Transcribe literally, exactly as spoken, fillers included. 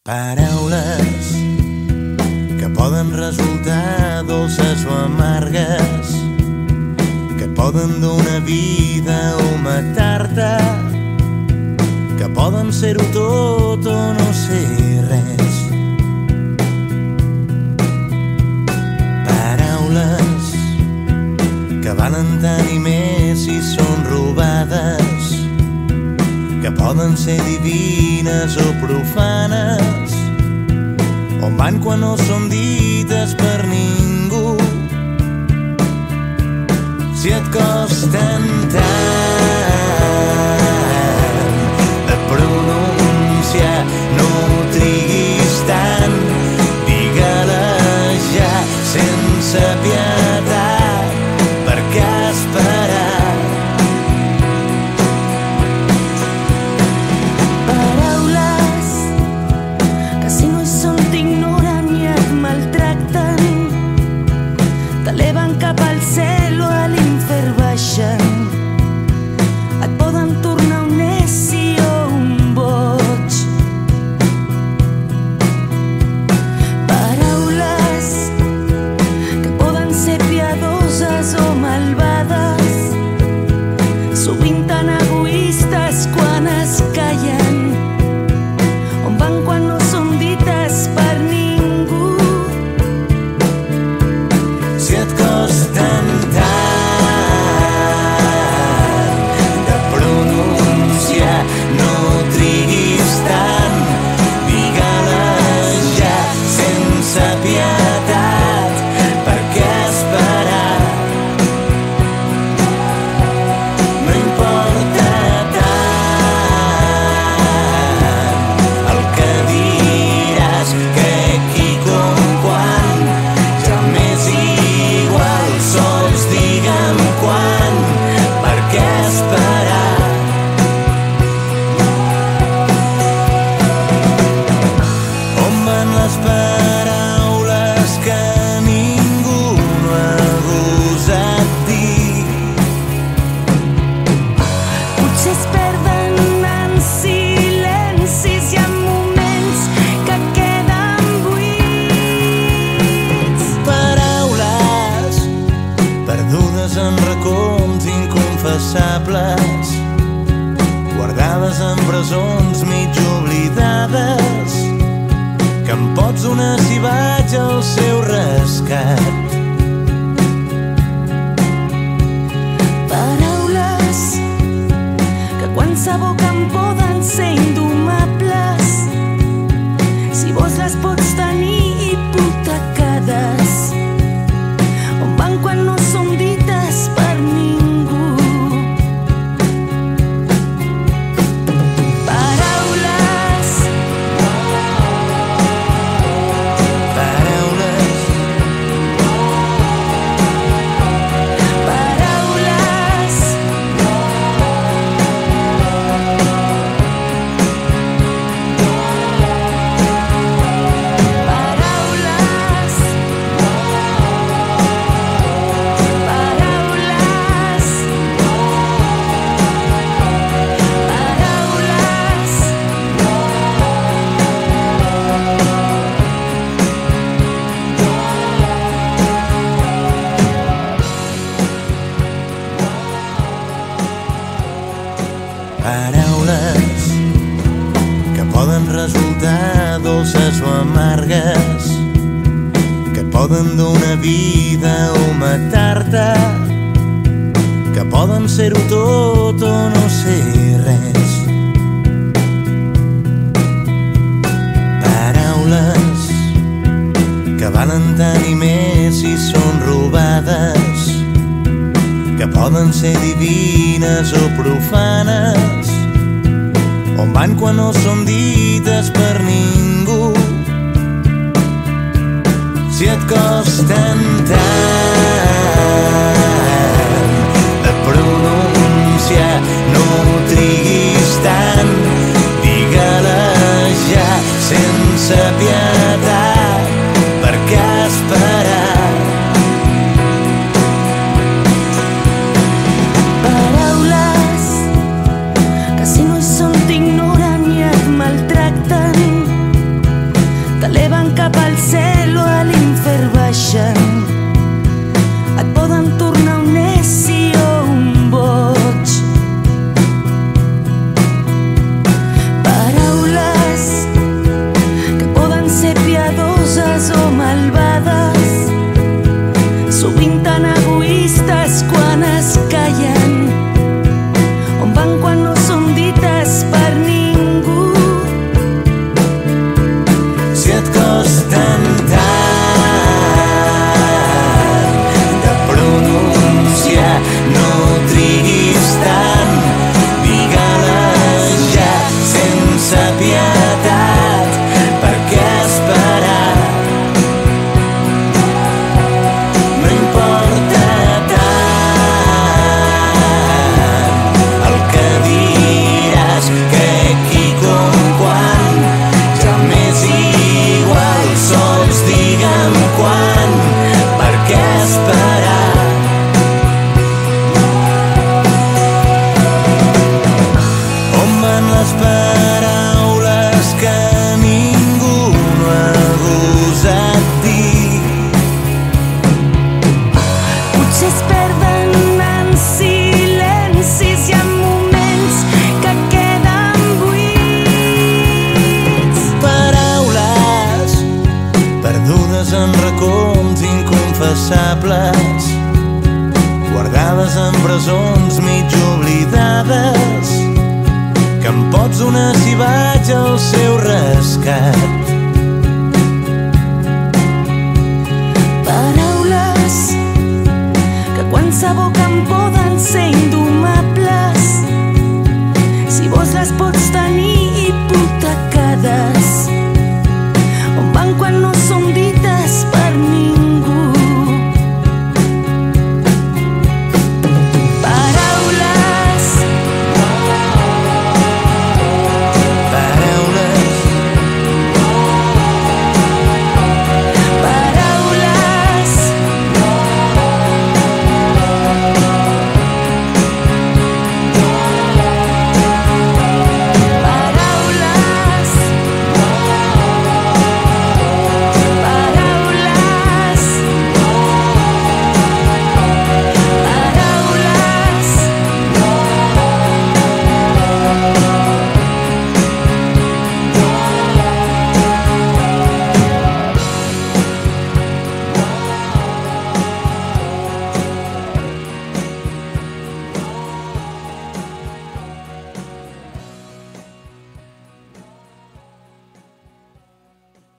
Paraules que poden resultar dolces o amargues, que et poden donar vida o matar-te, que poden ser-ho tot o no ser res. Paraules que valen tant i més si són robades, que poden ser divines o profanes, on van quan no són dites per ningú. Si et costen tant de pronunciar, no triguis tant, digue-les ja sense pietat, per què esperar? T'eleven cap al cel o a l'infern baixen, et poden tornar un neci o un boig. Paraules que poden ser piadoses o malvades, sovint tan egoistes quan es callen, on van quan no són dites per ningú. Si et costen tant de pronunciar, no triguis tant, digue-les ja sense pietat, per què esperar? No importa tant el que diràs, que qui, com, quan, ja m'és igual, sols digue'm quan, per què esperar? On van les paraules que ningú no ha gosat dir? Potser es perden en silencis i en moments que queden buits. Paraules perdudes en racons inconfessables, guardades en presons mig oblidades, que em pots donar si vaig al seu rescat. Paraules que quan s'aboquen poden ser indomables, si vols les pots tenir hipotecades, on van quan no són dites per ningú. Paraules, Paraules, paraules, paraules, paraules, paraules. Paraules que poden resultar dolces o amargues, que et poden donar vida o matar-te, que poden ser-ho tot o no ser res. Paraules que valen tant i més si són robades, que poden ser divines o profanes, on van quan no són dites per ningú. Si et costen tant de pronunciar, no triguis tant, digue-les ja sense pietat, per què esperar? Paraules que si no hi són t'ignoren i et maltracten, en racons inconfessables, guardades en presons mig oblidades, que em pots donar si vaig al seu rescat. Paraules que quan s'aboquen poden ser indomables, si vols les pots tenir